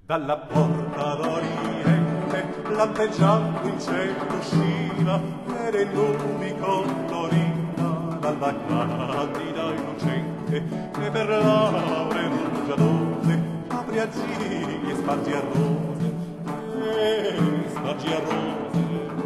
Dalla porta d'Oriente lampeggiando il cielo usciva e le nubi colorita dalla candida innocente e per laure rugiadose apri a giri e spargi a rose e spargi a rose.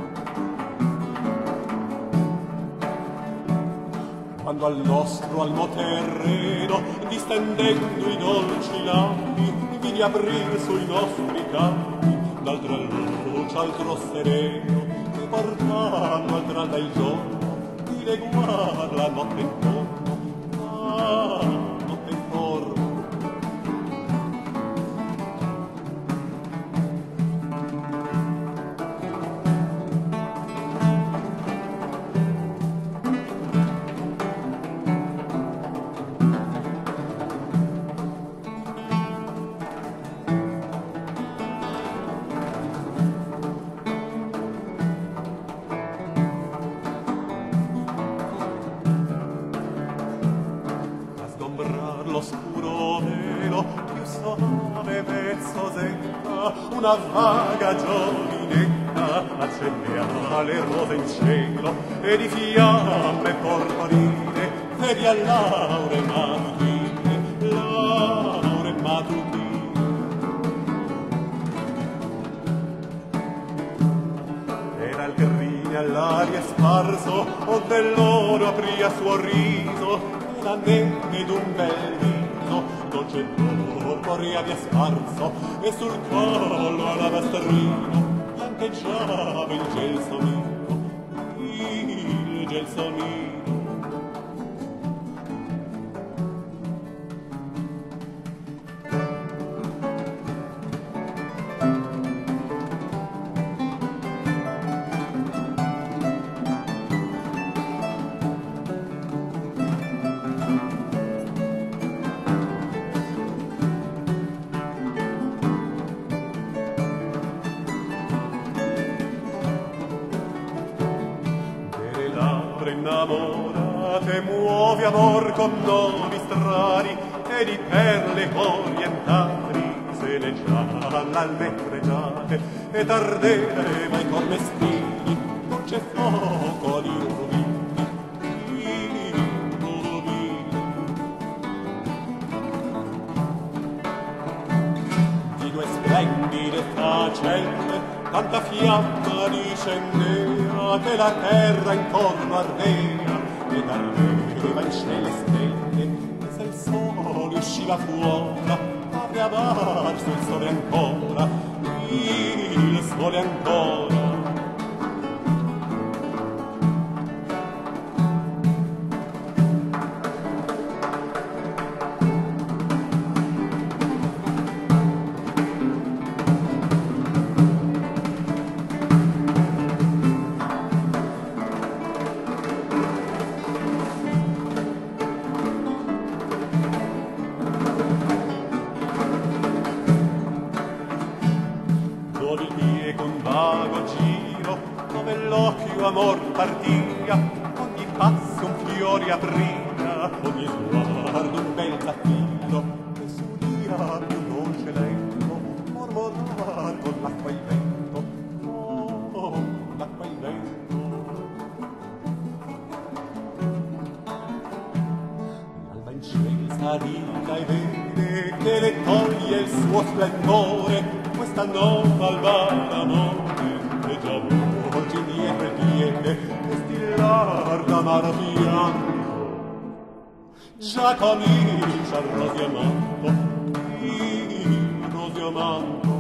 Quando al nostro almo terreno distendendo i dolci lampi vidi aprir sui nostri campi d'altra luce altro sereno e portando altr'alba il giorno di leguar la notte intorno, la notte intorno. L'oscuro velo più soave e vezzosetta una vaga giovinetta accendea le rose in cielo e di fiamme porporine e di laure mattutine, laure mattutine. Era il grine all'aria sparso o dell'oro apria suo riso la neve d'un bel viso, dolce porpore abbia sparso, e sul collo alabastrino biancheggiava il gelsomino, il gelsomino. Innamorate muovi amor con nomi strani e di perle orientali se le gialla almendreggiate e tardeva i cormestini dolce fuoco di rubini, di due splendide facende tanta fiamma discendea che la terra intorno ardea ed ardeva in cielo e stelle e se il sole usciva fuori avrebbe avarso il sole ancora, il sole ancora. Con vago giro dove l'occhio amor partia ogni passo un fiore apria ogni sguardo un bel zaffiro e s'udia più dolce lento mormorar con l'acqua il vento, oh, l'acqua il vento. L'alba incensa riga e vede che le toglie il suo splendore questa nova alba d'amore e già volge indietro il piede e stillar d'amaro fianco già comincia il rosio manto, il rosio manto.